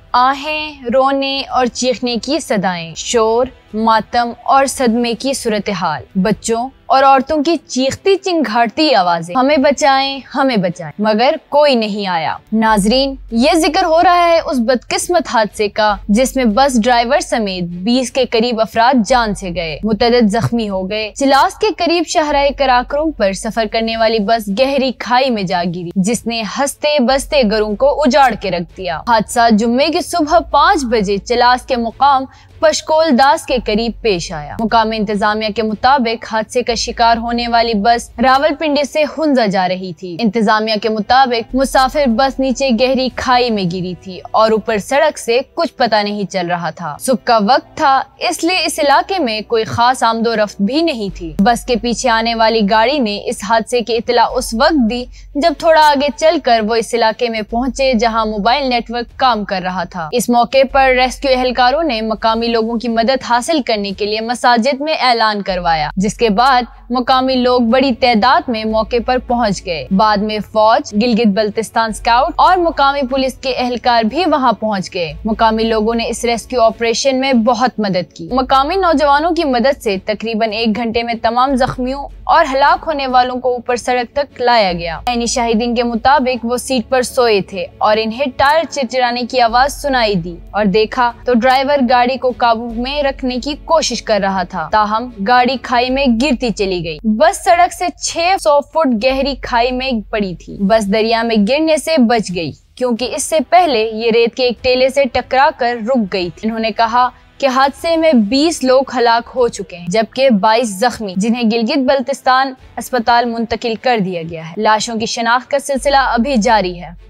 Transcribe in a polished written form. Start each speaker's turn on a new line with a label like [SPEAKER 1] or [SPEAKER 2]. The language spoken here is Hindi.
[SPEAKER 1] आहें, रोने और चीखने की सदाएं, शोर, मातम और सदमे की सूरत हाल, बच्चों और औरतों की चीखती चिंघाड़ती आवाजें, हमें बचाएं, हमें बचाएं, मगर कोई नहीं आया। नाजरीन, ये जिक्र हो रहा है उस बदकिस्मत हादसे का जिसमें बस ड्राइवर समेत 20 के करीब अफराद जान से गए, मुतअद्दिद जख्मी हो गए। चिलास के करीब शाहराह कराकरुम पर सफर करने वाली बस गहरी खाई में जा गिरी, जिसने हंसते बसते घरों को उजाड़ के रख दिया। हादसा जुम्मे की सुबह 5 बजे चिलास के मुकाम पशकोल दास के करीब पेश आया। मुकामी इंतजामिया के मुताबिक हादसे का शिकार होने वाली बस रावलपिंडी से हुंजा जा रही थी। इंतजामिया के मुताबिक मुसाफिर बस नीचे गहरी खाई में गिरी थी और ऊपर सड़क से कुछ पता नहीं चल रहा था। सुबह का वक्त था, इसलिए इस इलाके में कोई खास आमदोरफ्त भी नहीं थी। बस के पीछे आने वाली गाड़ी ने इस हादसे की इतला उस वक्त दी जब थोड़ा आगे चलकर वो इस इलाके में पहुंचे जहां मोबाइल नेटवर्क काम कर रहा था। इस मौके पर रेस्क्यू एहलकारों ने मकामी लोगों की मदद हासिल करने के लिए मसाजिद में ऐलान करवाया, जिसके बाद मुकामी लोग बड़ी तादाद में मौके पर पहुंच गए। बाद में फौज, गिलगित बल्तिस्तान स्काउट और मुकामी पुलिस के एहलकार भी वहां पहुंच गए। मुकामी लोगों ने इस रेस्क्यू ऑपरेशन में बहुत मदद की। मुकामी नौजवानों की मदद से तकरीबन 1 घंटे में तमाम जख्मियों और हलाक होने वालों को ऊपर सड़क तक लाया गया। ऐनी शाहिदीन के मुताबिक वो सीट पर सोए थे और इन्हें टायर चिरचिराने की आवाज सुनाई दी और देखा तो ड्राइवर गाड़ी को काबू में रखने की कोशिश कर रहा था, ताहम गाड़ी खाई में गिरती चली गई। बस सड़क से 600 फुट गहरी खाई में पड़ी थी। बस दरिया में गिरने से बच गई क्योंकि इससे पहले ये रेत के एक टेले से टकराकर रुक गई थी। इन्होंने कहा कि हादसे में 20 लोग हलाक हो चुके हैं जबकि 22 जख्मी, जिन्हें गिलगित बल्तिस्तान अस्पताल मुंतकिल कर दिया गया है। लाशों की शनाख्त का सिलसिला अभी जारी है।